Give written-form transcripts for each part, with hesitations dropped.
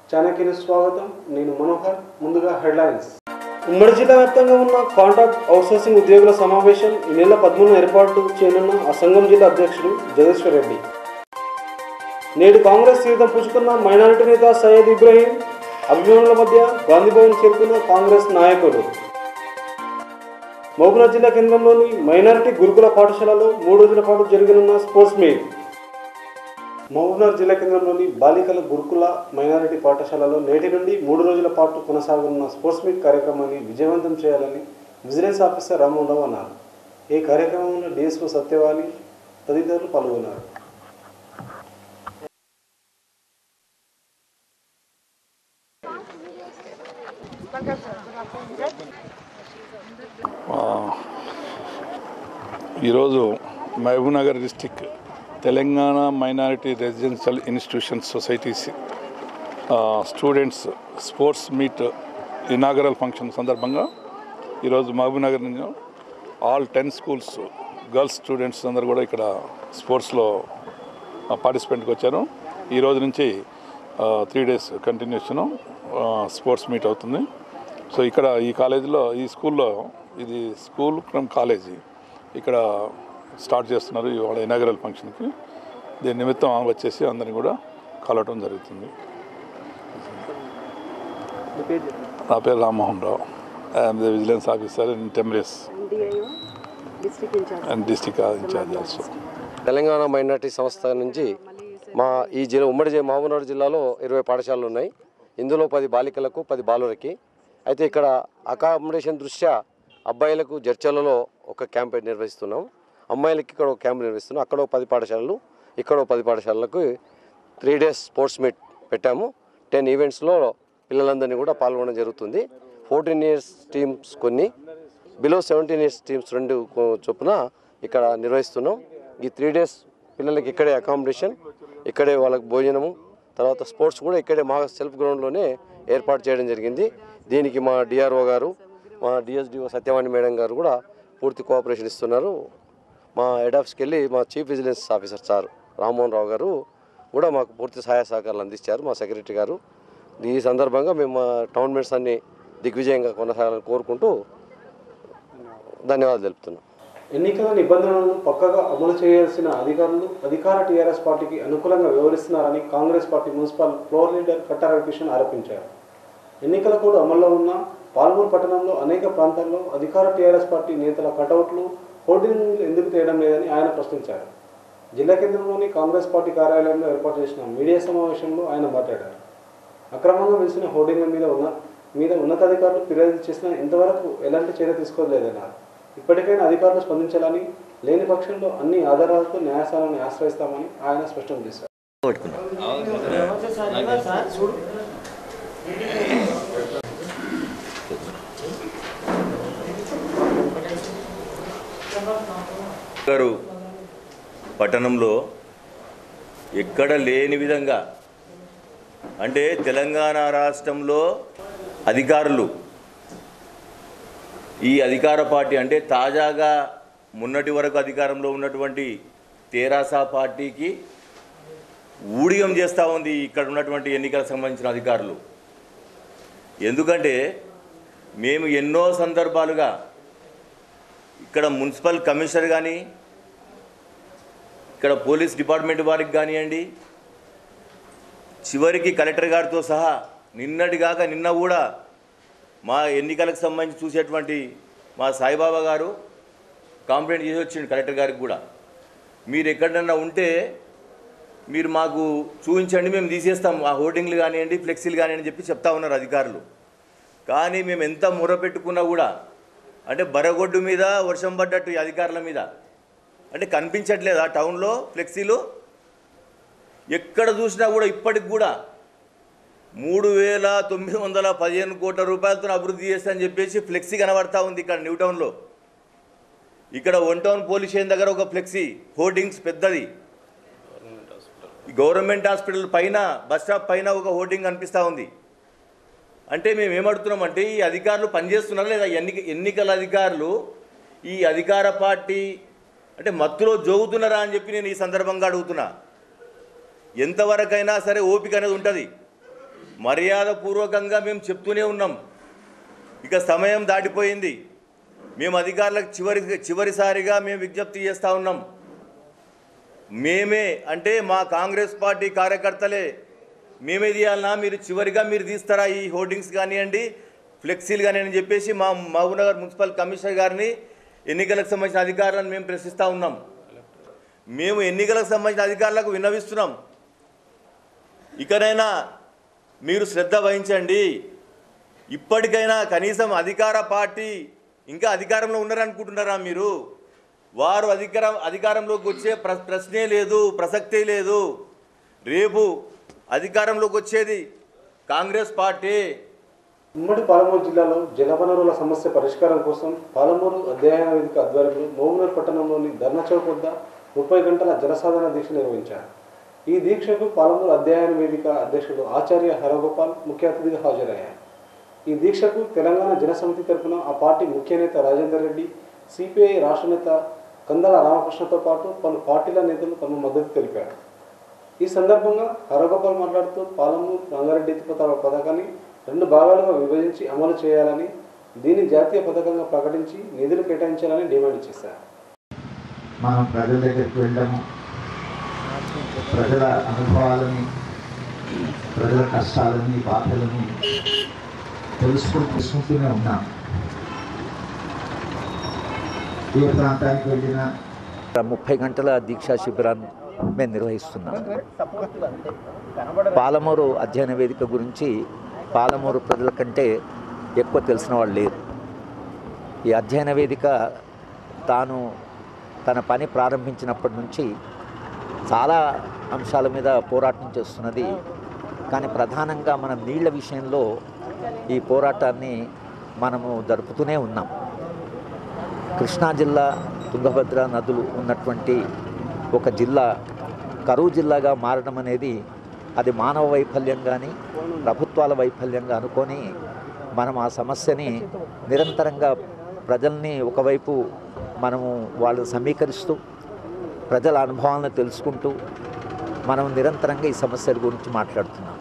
చాణక్య స్వాగతం. నేను మనోహర్. ముందుగా హెడ్లైన్స్. ఉమ్మడి జిల్లా వ్యాప్తంగా ఉన్న కాంట్రాక్ట్ అవుట్సోర్సింగ్ ఉద్యోగుల సమావేశం ఈ నెల 13 ఏర్పాటు చేయనున్న ఆ సంఘం జిల్లా అధ్యక్షుడు జగదీశ్వర్ రెడ్డి. నేడు కాంగ్రెస్ తీర్థం పుచ్చుకున్న మైనారిటీ నేత సయ్యద్ ఇబ్రహీం అభిమానుల మధ్య గాంధీభవన్ చేరుకున్న కాంగ్రెస్ నాయకులు. మహబూబ్నగర్ జిల్లా కేంద్రంలోని మైనారిటీ గురుకుల పాఠశాలలో 3 రోజుల పాటు జరగనున్న స్పోర్ట్స్ మీట్. మహబూబ్నగర్ జిల్లా కేంద్రంలోని బాలికల గురుకుల మైనారిటీ పాఠశాలలో నేటి నుండి 3 రోజుల పాటు కొనసాగనున్న స్పోర్ట్స్ మీట్ కార్యక్రమాన్ని విజయవంతం చేయాలని విజిలెన్స్ ఆఫీసర్ రామ్మోహన్ రావు అన్నారు. ఈ కార్యక్రమంలో డిఎస్ఓ సత్యవాణి తదితరులు పాల్గొన్నారు. ఈరోజు Mahabubnagar district Telangana minority residential institutions societies students sports meet inaugural function సందర్భంగా ఈరోజు మహబూబ్నగర్ నుంచి ఆల్ 10 స్కూల్స్ గర్ల్స్ స్టూడెంట్స్ అందరూ కూడా ఇక్కడ స్పోర్ట్స్లో పార్టిసిపేట్కి వచ్చారు. ఈరోజు నుంచి 3 days కంటిన్యూషన్ స్పోర్ట్స్ మీట్ అవుతుంది. సో ఇక్కడ ఈ కాలేజీలో ఈ స్కూల్లో ఇది స్కూల్ ఫ్రమ్ కాలేజీ ఇక్కడ స్టార్ట్ చేస్తున్నారు ఇవాళ ఇనాగరల్ ఫంక్షన్కి. దీని నిమిత్తం వచ్చేసి అందరినీ కూడా కలవటం జరుగుతుంది. నా పేరు Rammohan Rao. I'm the vigilance officer in TMREIS and district in-charge also. Telangana minority సంస్థ నుంచి మా ఈ జిల్లా ఉమ్మడి మహబూబ్నగర్ జిల్లాలో 20 పాఠశాలలు ఉన్నాయి. ఇందులో 10 బాలికలకు 10 బాలులకి. అయితే ఇక్కడ అకామిడేషన్ దృష్ట్యా అబ్బాయిలకు జడ్చర్లలో ఒక క్యాంప్ నిర్వహిస్తున్నాం, అమ్మాయిలకి ఇక్కడ ఒక క్యాంప్ నిర్వహిస్తున్నాం. అక్కడ 10 పాఠశాలలు, ఇక్కడ 10 పాఠశాలలకు 3 days స్పోర్ట్స్ మీట్ పెట్టాము. 10 ఈవెంట్స్లో పిల్లలందరినీ కూడా పాల్గొనడం జరుగుతుంది. 14 years టీమ్స్ కొన్ని, బిలో 17 years టీమ్స్ 2 చొప్పున ఇక్కడ నిర్వహిస్తున్నాం. ఈ 3 days పిల్లలకి ఇక్కడే అకామిడేషన్, ఇక్కడే వాళ్ళకి భోజనము, తర్వాత స్పోర్ట్స్ కూడా ఇక్కడే మా సెల్ఫ్ గ్రౌండ్లోనే ఏర్పాటు చేయడం జరిగింది. దీనికి మా డిఆర్ఓ గారు, మా డిఎస్డిఓ సత్యవాణి మేడం గారు కూడా పూర్తి కోఆపరేషన్ ఇస్తున్నారు. మా హెడ్ ఆఫీస్కి వెళ్ళి మా chief vigilance officer sir Rammohan Rao గారు కూడా మాకు పూర్తి సహాయ సహకారాలు అందించారు, మా సెక్రటరీ గారు. ఈ సందర్భంగా మేము మా టోర్నమెంట్స్ అన్ని దిగ్విజయంగా కొనసాగాలని కోరుకుంటూ ధన్యవాదాలు తెలుపుతున్నాం. ఎన్నికల నిబంధనలను పక్కగా అమలు చేయాల్సిన అధికారులు అధికార టీఆర్ఎస్ పార్టీకి అనుకూలంగా వ్యవహరిస్తున్నారని Congress party municipal floor leader Katta Ravikishan ఆరోపించారు. ఎన్నికల కోడ్ అమల్లో ఉన్న పాల్గొన పట్టణంలో అనేక ప్రాంతాల్లో అధికార టీఆర్ఎస్ పార్టీ నేతల కటౌట్లు, హోర్డింగ్లు ఎందుకు తీయడం లేదని ఆయన ప్రశ్నించారు. జిల్లా కేంద్రంలోని కాంగ్రెస్ పార్టీ కార్యాలయంలో ఏర్పాటు చేసిన మీడియా సమావేశంలో ఆయన మాట్లాడారు. అక్రమంగా వెలిసిన హోర్డింగ్ల మీద ఉన్నతాధికారులు ఫిర్యాదు చేసినా ఇంతవరకు ఎలాంటి చర్య తీసుకోలేదన్నారు. ఇప్పటికైనా అధికారులు స్పందించాలని, లేని పక్షంలో అన్ని ఆధారాలతో న్యాయస్థానాన్ని ఆశ్రయిస్తామని ఆయన స్పష్టం చేశారు. పట్టణంలో ఎక్కడ లేని విధంగా, అంటే తెలంగాణ రాష్ట్రంలో అధికారులు, ఈ అధికార పార్టీ అంటే తాజాగా మొన్నటి వరకు అధికారంలో ఉన్నటువంటి తెరాస పార్టీకి ఊడిగం చేస్తూ ఉంది ఇక్కడ ఉన్నటువంటి ఎన్నికలకు సంబంధించిన అధికారులు. ఎందుకంటే మేము ఎన్నో సందర్భాలుగా ఇక్కడ మున్సిపల్ కమిషనర్ కానీ, ఇక్కడ పోలీస్ డిపార్ట్మెంట్ వారికి కానివ్వండి, చివరికి కలెక్టర్ గారితో సహా నిన్న కూడా మా ఎన్నికలకు సంబంధించి చూసేటువంటి మా సాయిబాబా గారు కంప్లైంట్ చేసి వచ్చిండు కలెక్టర్ గారికి కూడా. మీరు ఎక్కడన్నా ఉంటే మీరు మాకు చూపించండి, మేము తీసేస్తాం ఆ హోర్డింగ్లు కానివ్వండి, ఫ్లెక్సీలు కానివ్వండి చెప్పి చెప్తా ఉన్నారు అధికారులు. కానీ మేము ఎంత మొర పెట్టుకున్నా కూడా, అంటే బరగొడ్డు మీద వర్షం పడ్డట్టు ఈ అధికారుల మీద, అంటే కనిపించట్లేదు ఆ టౌన్లో ఫ్లెక్సీలు. ఎక్కడ చూసినా కూడా ఇప్పటికి కూడా 3,915 కోట్ల రూపాయలతో అభివృద్ధి చేస్తా అని చెప్పేసి ఫ్లెక్సీ కనబడతా ఉంది ఇక్కడ న్యూ టౌన్లో. ఇక్కడ 1 టౌన్ పోలీస్ స్టేషన్ దగ్గర ఒక ఫ్లెక్సీ హోర్డింగ్స్ పెద్దది, గవర్నమెంట్ హాస్పిటల్ పైన బస్ స్టాప్ పైన ఒక హోర్డింగ్ కనిపిస్తూ ఉంది. అంటే మేము ఏమడుతున్నామంటే ఈ అధికారులు పనిచేస్తున్నారా లేదా, ఎన్నికల అధికారులు ఈ అధికార పార్టీ అంటే మత్తులో జోగుతున్నారా అని చెప్పి నేను ఈ సందర్భంగా అడుగుతున్నా. ఎంతవరకైనా సరే ఓపిక అనేది ఉంటుంది. మర్యాదపూర్వకంగా మేము చెప్తూనే ఉన్నాం. ఇక సమయం దాటిపోయింది. మేము అధికారులకు చివరిసారిగా మేము విజ్ఞప్తి చేస్తూ ఉన్నాం. మేమే అంటే మా కాంగ్రెస్ పార్టీ కార్యకర్తలే మేమే తీయాలన్నా, మీరు చివరిగా మీరు తీస్తారా ఈ హోర్డింగ్స్ కానివ్వండి, ఫ్లెక్సీలు కానివ్వండి అని చెప్పేసి మా మహబూబ్నగర్ మున్సిపల్ కమిషనర్ గారిని, ఎన్నికలకు సంబంధించిన అధికారులను మేము ప్రశ్నిస్తూ ఉన్నాం. మేము ఎన్నికలకు సంబంధించిన అధికారులకు విన్నవిస్తున్నాం, ఇకనైనా మీరు శ్రద్ధ వహించండి. ఇప్పటికైనా కనీసం అధికార పార్టీ ఇంకా అధికారంలో ఉన్నారనుకుంటున్నారా మీరు? వారు అధికారంలోకి వచ్చే ప్రశ్నే లేదు, ప్రసక్తే లేదు. రేపు అధికారంలోకి వచ్చేది కాంగ్రెస్ పార్టీ. ఉమ్మడి పాలమూరు జిల్లాలో జలవనరుల సమస్య పరిష్కారం కోసం పాలమూరు అధ్యయన వేదిక ఆధ్వర్యంలో మహబూబ్నగర్ పట్టణంలోని ధర్నా చౌక్ వద్ద 30 గంటల జలసాధన దీక్ష నిర్వహించారు. ఈ దీక్షకు పాలమూరు అధ్యయన వేదిక అధ్యక్షుడు ఆచార్య హరగోపాల్ ముఖ్య అతిథిగా హాజరయ్యారు. ఈ దీక్షకు తెలంగాణ జనసమితి తరఫున ఆ పార్టీ ముఖ్య నేత రాజేందర్ రెడ్డి, సిపిఐ రాష్ట్ర నేత కందల రామకృష్ణతో పాటు పలు పార్టీల నేతలు తమ మద్దతు తెలిపారు. ఈ సందర్భంగా హరగోపాల్ మాట్లాడుతూ పాలమూరు రంగారెడ్డి ఎత్తిపోతల పథకాన్ని 2 భాగాలుగా విభజించి అమలు చేయాలని, దీన్ని జాతీయ పథకంగా ప్రకటించి నిధులు కేటాయించాలని డిమాండ్ చేశారు. మనం ప్రజల దగ్గరికి వెళ్ళడము, ప్రజల అనుభవాలని, ప్రజల కష్టాలని, బాధలని తెలుసుకుంటూనే ఉన్నాం. ఏ ప్రాంతానికి వెళ్ళినా 30 గంటల దీక్షా శిబిరాన్ని మేము నిర్వహిస్తున్నాం. పాలమూరు అధ్యయన వేదిక గురించి పాలమూరు ప్రజల కంటే ఎక్కువ తెలిసిన వాళ్ళు లేరు. ఈ అధ్యయన వేదిక తన పని ప్రారంభించినప్పటి నుంచి చాలా అంశాల మీద పోరాటం చేస్తున్నది. కానీ ప్రధానంగా మనం నీళ్ల విషయంలో ఈ పోరాటాన్ని మనము జరుపుతూనే ఉన్నాం. కృష్ణా జిల్లా, తుంగభద్ర నదులు ఉన్నటువంటి ఒక జిల్లా కరువు జిల్లాగా మారడం అనేది అది మానవ వైఫల్యం కానీ ప్రభుత్వాల వైఫల్యంగా అనుకొని మనం ఆ సమస్యని నిరంతరంగా ప్రజల్ని ఒకవైపు మనము వాళ్ళని సమీకరిస్తూ ప్రజల అనుభవాలను తెలుసుకుంటూ మనం నిరంతరంగా ఈ సమస్యల గురించి మాట్లాడుతున్నాం.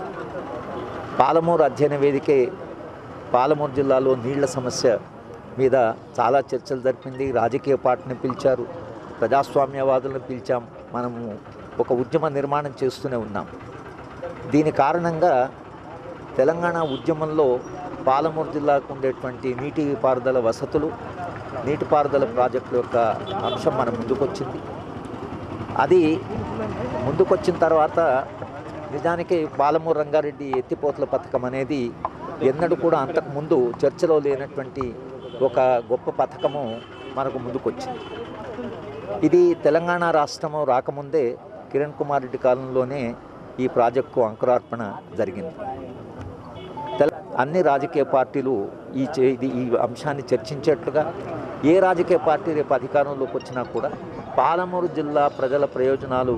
పాలమూరు అధ్యయన వేదికే పాలమూరు జిల్లాలో నీళ్ల సమస్య మీద చాలా చర్చలు జరిపింది. రాజకీయ పార్టీని పిలిచారు, ప్రజాస్వామ్యవాదులను పిలిచాం. మనము ఒక ఉద్యమ నిర్మాణం చేస్తూనే ఉన్నాం. దీని కారణంగా తెలంగాణ ఉద్యమంలో పాలమూరు జిల్లాకు ఉండేటువంటి నీటిపారుదల వసతులు, నీటిపారుదల ప్రాజెక్టుల యొక్క అంశం మన ముందుకొచ్చింది. అది ముందుకొచ్చిన తర్వాత నిజానికి పాలమూరు రంగారెడ్డి ఎత్తిపోతల పథకం అనేది ఎన్నడూ కూడా అంతకుముందు చర్చలో లేనటువంటి ఒక గొప్ప పథకము మనకు ముందుకొచ్చింది. ఇది తెలంగాణ రాష్ట్రము రాకముందే కిరణ్ కుమార్ రెడ్డి కాలంలోనే ఈ ప్రాజెక్టుకు అంకురార్పణ జరిగింది. అన్ని రాజకీయ పార్టీలు ఈ అంశాన్ని చర్చించేట్లుగా, ఏ రాజకీయ పార్టీ రేపు అధికారంలోకి వచ్చినా కూడా పాలమూరు జిల్లా ప్రజల ప్రయోజనాలు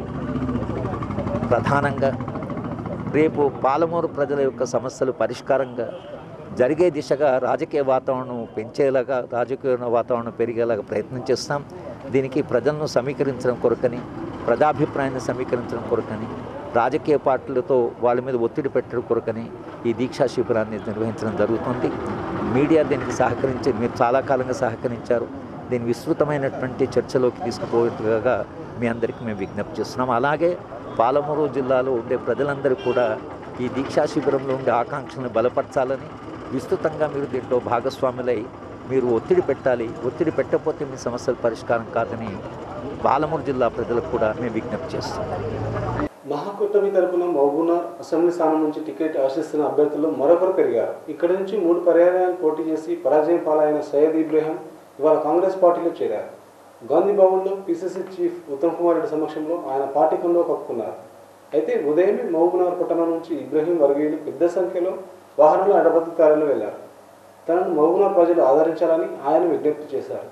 ప్రధానంగా, రేపు పాలమూరు ప్రజల యొక్క సమస్యలు పరిష్కారంగా జరిగే దిశగా రాజకీయ వాతావరణం పెంచేలాగా, రాజకీయ వాతావరణం పెరిగేలాగా ప్రయత్నం చేస్తాం. దీనికి ప్రజలను సమీకరించడం కొరకని, ప్రజాభిప్రాయాన్ని సమీకరించడం కొరకని, రాజకీయ పార్టీలతో వాళ్ళ మీద ఒత్తిడి పెట్టడం కొరకని ఈ దీక్షా శిబిరాన్ని నిర్వహించడం జరుగుతుంది. మీడియా దీనికి సహకరించి, మీరు చాలా కాలంగా సహకరించారు. దీన్ని విస్తృతమైనటువంటి చర్చలోకి తీసుకుపోయేట్టుగా మీ అందరికీ మేము విజ్ఞప్తి చేస్తున్నాం. అలాగే పాలమూరు జిల్లాలో ఉండే ప్రజలందరూ కూడా ఈ దీక్షా శిబిరంలో ఉండే ఆకాంక్షలను బలపరచాలని, విస్తృతంగా మీరు దీంట్లో భాగస్వాములై మీరు ఒత్తిడి పెట్టాలి. ఒత్తిడి పెట్టకపోతే మీ సమస్యల పరిష్కారం కాదని పాలమూరు జిల్లా ప్రజలకు కూడా మేము విజ్ఞప్తి చేస్తాం. మహాకూటమి తరపున మహబూబ్నగర్ అసెంబ్లీ స్థానం నుంచి టికెట్ ఆశిస్తున్న అభ్యర్థులు మరొకరు పెరిగారు. ఇక్కడి నుంచి 3 పర్యాయాలు పోటీ చేసి పరాజయం పాలైన సయ్యద్ ఇబ్రహీం ఇవాళ కాంగ్రెస్ పార్టీలో చేరారు. గాంధీ భవన్లో పిసిసి చీఫ్ ఉత్తమ్ కుమార్ రెడ్డి సమక్షంలో ఆయన పార్టీ కండువా కప్పుకున్నారు. అయితే ఉదయమే మహబూబ్నగర్ పట్టణం నుంచి ఇబ్రహీం వర్గీయులు పెద్ద సంఖ్యలో వాహనాల అడబద్దు తరలి వెళ్లారు. తనను మహబూబ్నగర్ ప్రజలు ఆదరించాలని ఆయన విజ్ఞప్తి చేశారు.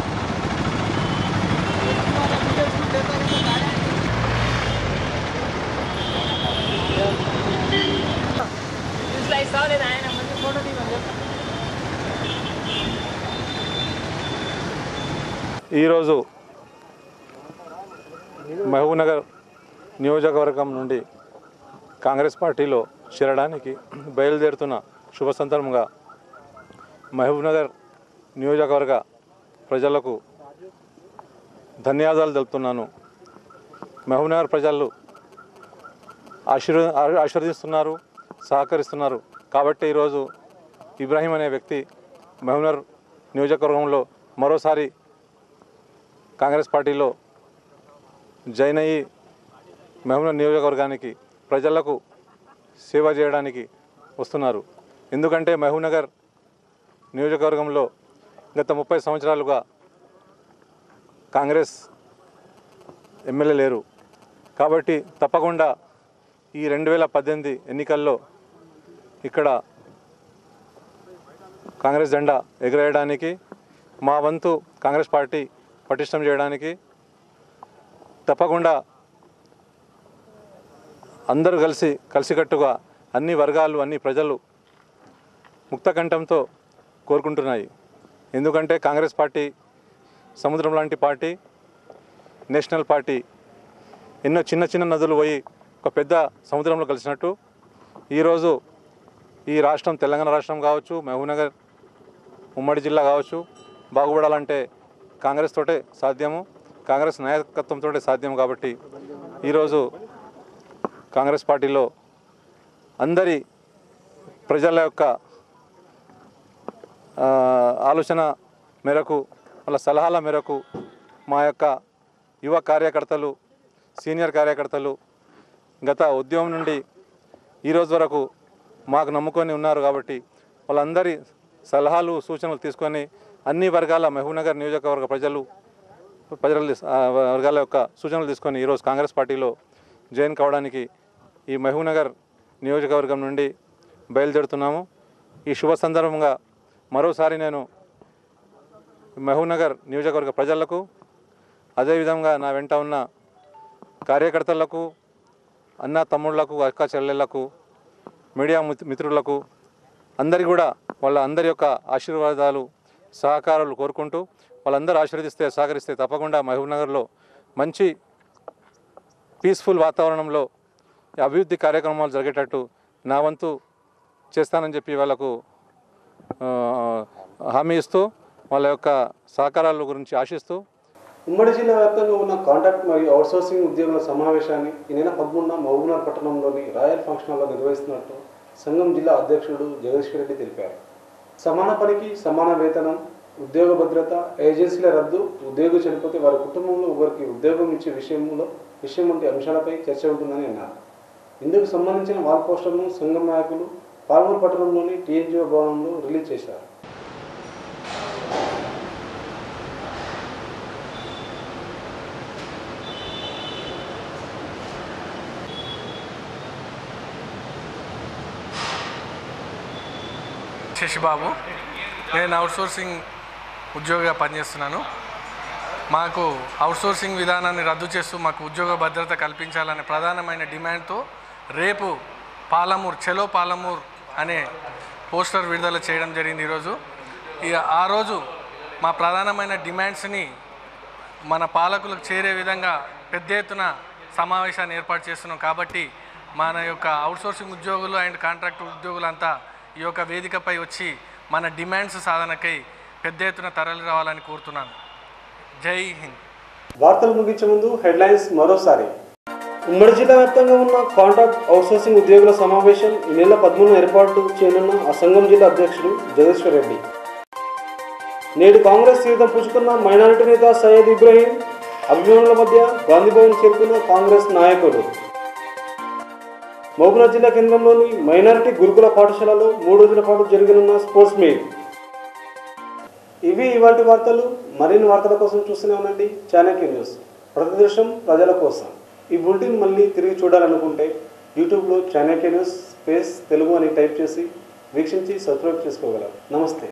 ఈరోజు మహబూబ్నగర్ నియోజకవర్గం నుండి కాంగ్రెస్ పార్టీలో చేరడానికి బయలుదేరుతున్న శుభ సందర్భంగా మహబూబ్నగర్ నియోజకవర్గ ప్రజలకు ధన్యవాదాలు తెలుపుతున్నాను. మహబూబ్నగర్ ప్రజలు ఆశీర్వదిస్తున్నారు, సహకరిస్తున్నారు. కాబట్టి ఈరోజు ఇబ్రాహీం అనే వ్యక్తి మహబూబ్నగర్ నియోజకవర్గంలో మరోసారి కాంగ్రెస్ పార్టీలో జాయిన్ అయ్యి మహబూబ్నగర్ నియోజకవర్గానికి ప్రజలకు సేవ చేయడానికి వస్తున్నారు. ఎందుకంటే మహబూబ్నగర్ నియోజకవర్గంలో గత 30 సంవత్సరాలుగా కాంగ్రెస్ ఎమ్మెల్యే లేరు. కాబట్టి తప్పకుండా ఈ 2018 ఎన్నికల్లో ఇక్కడ కాంగ్రెస్ జెండా ఎగరేయడానికి, మా వంతు కాంగ్రెస్ పార్టీ పటిష్టం చేయడానికి తప్పకుండా అందరూ కలిసికట్టుగా అన్ని వర్గాలు, అన్ని ప్రజలు ముక్తకంఠంతో కోరుకుంటున్నాయి. ఎందుకంటే కాంగ్రెస్ పార్టీ సముద్రం లాంటి పార్టీ, నేషనల్ పార్టీ. ఎన్నో చిన్న చిన్న నదులు పోయి ఒక పెద్ద సముద్రంలో కలిసినట్టు ఈరోజు ఈ రాష్ట్రం, తెలంగాణ రాష్ట్రం కావచ్చు, మహబూబ్నగర్ ఉమ్మడి జిల్లా కావచ్చు, బాగుపడాలంటే కాంగ్రెస్ తోటే సాధ్యము, కాంగ్రెస్ నాయకత్వంతో సాధ్యం. కాబట్టి ఈరోజు కాంగ్రెస్ పార్టీలో అందరి ప్రజల యొక్క ఆలోచన మేరకు, వాళ్ళ సలహాల మేరకు మా యొక్క యువ కార్యకర్తలు, సీనియర్ కార్యకర్తలు గత ఉద్యమం నుండి ఈరోజు వరకు మాకు నమ్ముకొని ఉన్నారు. కాబట్టి వాళ్ళందరి సలహాలు, సూచనలు తీసుకొని అన్ని వర్గాల మహబూబ్నగర్ నియోజకవర్గ ప్రజల వర్గాల యొక్క సూచనలు తీసుకొని ఈరోజు కాంగ్రెస్ పార్టీలో జాయిన్ కావడానికి ఈ మహబూబ్నగర్ నియోజకవర్గం నుండి బయలుదేరుతున్నాము. ఈ శుభ సందర్భంగా మరోసారి నేను మహబూబ్నగర్ నియోజకవర్గ ప్రజలకు, అదేవిధంగా నా వెంట ఉన్న కార్యకర్తలకు, అన్న తమ్ముళ్లకు, అక్క చెల్లెళ్లకు, మీడియా మిత్రులకు అందరి కూడా అందరి యొక్క ఆశీర్వాదాలు, సహకారాలు కోరుకుంటూ వాళ్ళందరూ ఆశీర్వదిస్తే, సహకరిస్తే తప్పకుండా మహబూబ్నగర్లో మంచి పీస్ఫుల్ వాతావరణంలో అభివృద్ధి కార్యక్రమాలు జరిగేటట్టు నా వంతు చేస్తానని చెప్పి వాళ్ళకు హామీ ఇస్తూ, వాళ్ళ యొక్క సహకారాల గురించి ఆశిస్తూ ఉమ్మడి జిల్లా వ్యాప్తంగా ఉన్న కాంట్రాక్ట్ మరియు అవుట్సోర్సింగ్ ఉద్యోగుల సమావేశాన్ని ఈ నెల 13న మహబూబ్నగర్ పట్టణంలోని రాయల్ ఫంక్షన్ హాల్లో నిర్వహిస్తున్నట్టు సంఘం జిల్లా అధ్యక్షుడు జగదీశ్వర్ రెడ్డి తెలిపారు. సమాన పనికి సమాన వేతనం, ఉద్యోగ భద్రత, ఏజెన్సీల రద్దు, ఉద్యోగి చనిపోతే వారి కుటుంబంలో ఒకరికి ఉద్యోగం ఇచ్చే విషయం వంటి అంశాలపై చర్చ ఉంటుందని అన్నారు. ఇందుకు సంబంధించిన వాల్ పోస్టర్ను సంఘం నాయకులు పాల్మూరు పట్టణంలోని టీఎన్జిఓ భవనంలో రిలీజ్ చేశారు. శశిబాబు, నేను అవుట్సోర్సింగ్ ఉద్యోగిగా పనిచేస్తున్నాను. మాకు అవుట్సోర్సింగ్ విధానాన్ని రద్దు చేస్తూ మాకు ఉద్యోగ భద్రత కల్పించాలనే ప్రధానమైన డిమాండ్తో రేపు చలో పాలమూర్ అనే పోస్టర్ విడుదల చేయడం జరిగింది. ఈరోజు ఆ రోజు మా ప్రధానమైన డిమాండ్స్ని మన పాలకులకు చేరే విధంగా పెద్ద ఎత్తున సమావేశాన్ని ఏర్పాటు చేస్తున్నాం. కాబట్టి మన యొక్క అవుట్సోర్సింగ్ ఉద్యోగులు అండ్ కాంట్రాక్ట్ ఉద్యోగులంతా ఈ యొక్క వేదికపై వచ్చి మన డిమాండ్స్ సాధనకై పెద్ద ఎత్తున తరలి రావాలని కోరుతున్నాను. జై హింద్. వార్తలు ముగించే ముందు హెడ్లైన్స్ మరోసారి. ఉమ్మడి జిల్లా వ్యాప్తంగా ఉన్న కాంట్రాక్ట్ అవుట్సోర్సింగ్ ఉద్యోగుల సమావేశం ఈ నెల 13న ఏర్పాటు చేయనున్న ఆ సంఘం జిల్లా అధ్యక్షుడు జగదీశ్వర్ రెడ్డి. నేడు కాంగ్రెస్ తీర్థం పుచ్చుకున్న మైనారిటీ నేత సయ్యద్ ఇబ్రాహీం అభిమానుల మధ్య గాంధీభవన్ చేరుకున్న కాంగ్రెస్ నాయకులు. మహబూబ్నగర్ జిల్లా కేంద్రంలోని మైనారిటీ గురుకుల పాఠశాలలో 3 రోజుల పాటు జరగనున్న స్పోర్ట్స్ మీట్. ఇవి ఇవాటి వార్తలు. మరిన్ని వార్తల కోసం చూస్తూనే ఉండండి చాణక్య న్యూస్, ప్రతిదృశ్యం ప్రజల కోసం. ఈ బులెటిన్ మళ్ళీ తిరిగి చూడాలనుకుంటే యూట్యూబ్లో చాణక్య న్యూస్ స్పేస్ తెలుగు అని టైప్ చేసి వీక్షించి సబ్స్క్రైబ్ చేసుకోగలరు. నమస్తే.